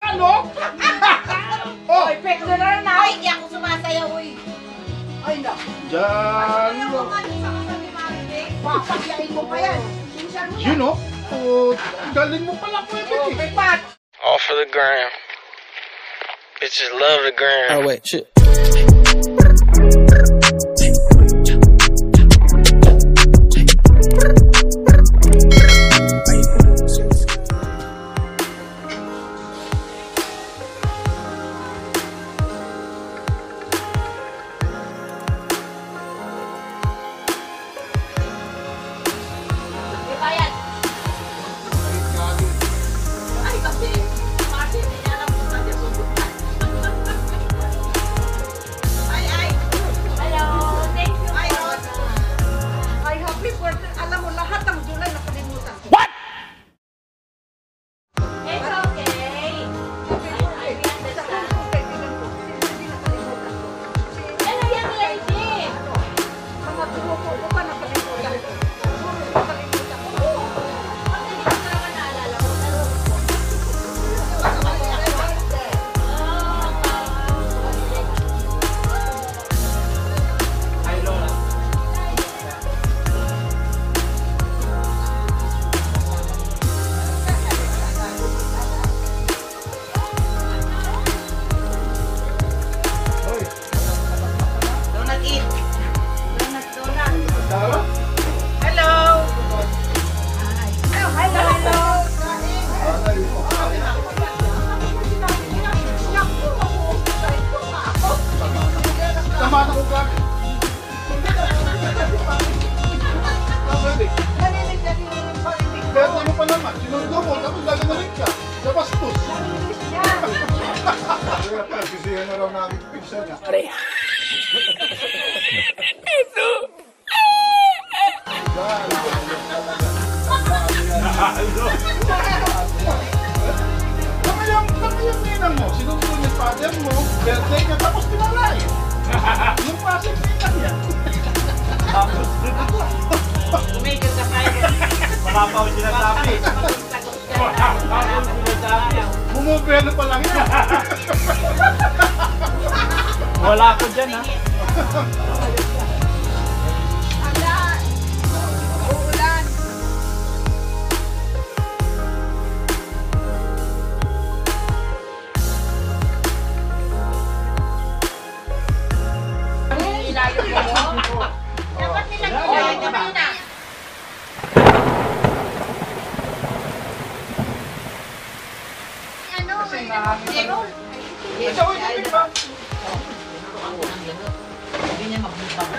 ano? Oh! Oy, pektular na! Ay, hindi ako sumasayaw, uy! Ay, na! Diyan! Papagyain mo pa yan! You know? Oh, galing mo pala po yung Pepat! All for the gram. Bitches love the gram. Oh, wait, shit. Pwede mo pa naman, sinundo mo, tapos gagawin ka. Napastos. Sisihan na raw namin pizza na. Ito! Kami yung ninang mo, sinundo yung father mo, birthday niya, tapos pinalain. Yung pasig ninang niya. Tapos Umigil ka tayo. Mapapaw sinasabi. Mapapaw sinasabi. bumubelo pa lang yan. Wala ko dyan, ha? Alan! Uulan! Ilayo mo. Dapat nilagyan mo na. Hindi niya magbubang.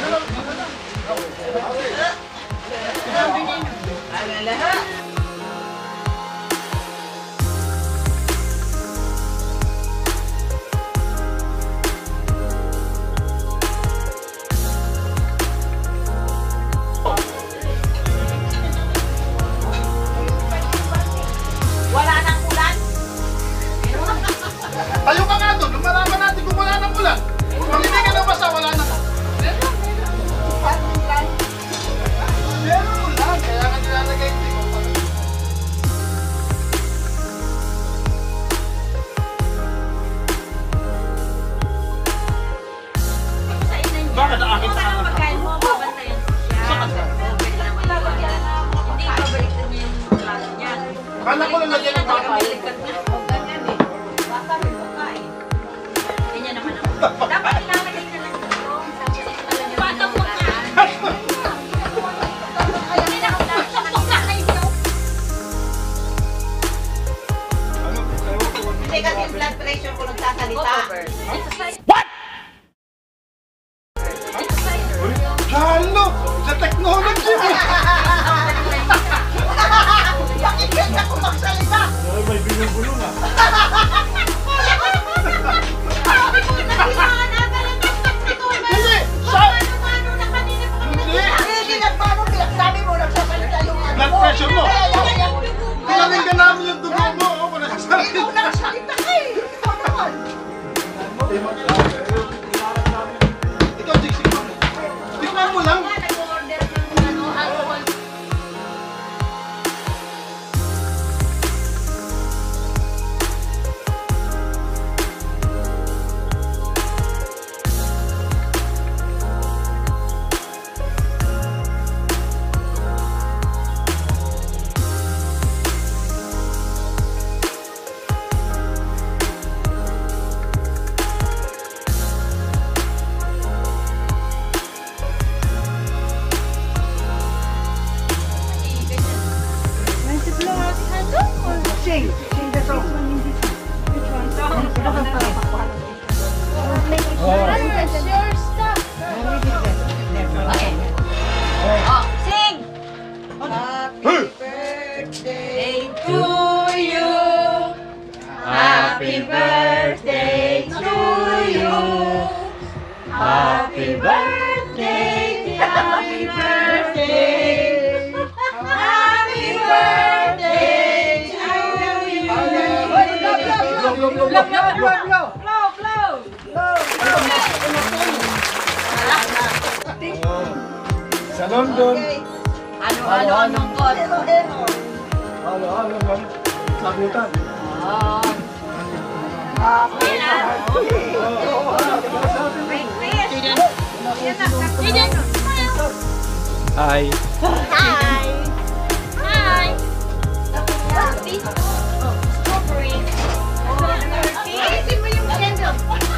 Wala nang ulan? Tayo ka nga doon, lumalaman natin kung wala ng ulan. Kung hindi ka nabasa, wala na ka. Meron ulan, kaya ka nilalagay ito. Bakit ang akin sa akin? Pagkain mo, babantayan ko siya. Pwede naman lalagyan na hindi babaliktad niya yung plato niya. Kala ko lang lagyan ng bakal. Babaliktad na. Huwag ganyan eh. Baka rin pagkain. Ganyan naman ako. Dapat ilalagay na lang dito. Bata mo ka. Hindi kasi yung blood pressure ko nagsasalita. What? Halo! Sa technology mo! Bakit ganyan ako magsalita? May binubulong, ha? Hindi! Hindi nagpaano, sabi mo, nagsasalita yung ano. Blood pressure mo! Pinalingan namin yung dugo mo! Wala sa sarili! Ikaw nagsalita ka eh! Ikaw naman! Ikaw, Jixi, tingnan mo lang! Nag-order ng ano, alcohol. Happy birthday to you. Happy birthday, happy birthday. Happy birthday to you. Sa London. Ano-ano-anong god? Halo-halo lang. Sagutan. Hi. Hi! Hi! Strawberry. Ayusin mo yung candle.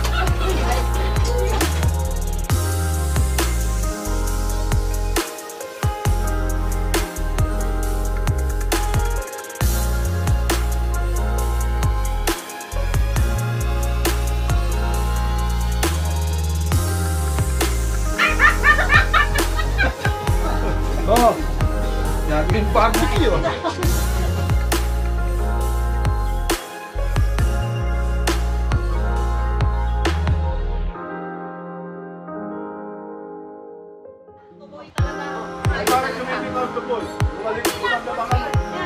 Oh, gagawin barbecue. Ay, parang sumibig ang tuboy. Bumalik ko lang na baka.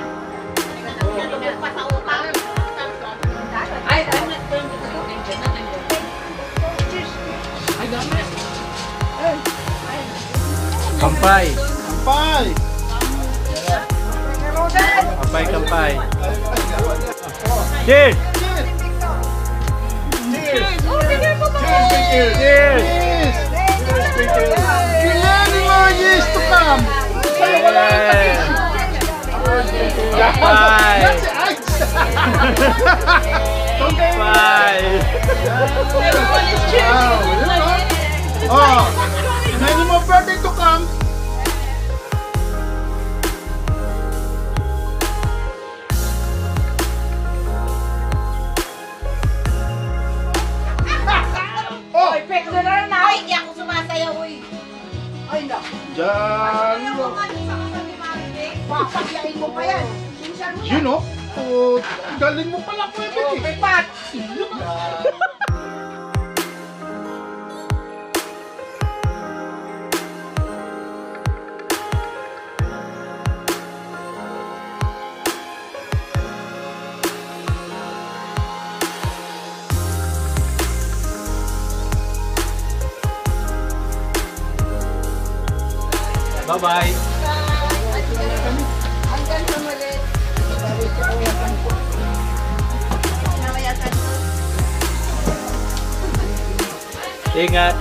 Kampay. Kampay! Kampay, kampay. Cheers! Cheers! Oh, bigyan mo ba? Cheers! Cheers! Cheers! Many more years to come! Sa'yo wala ang takis! Kampay! Yan si Ice! Kampay! Wow! Oh! Many more birthday to come! Oh! Pekdolar na. Ay, hindi ako sumasayaw, uy. Ay, no. Diyan! Papagyain mo pa yan. Minsan mo You know? Oh, galing mo pala po Oh, eh. may pat. Bye-bye. Hanggang sa muli. Ingat.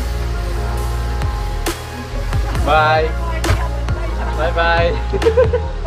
Bye. Bye-bye.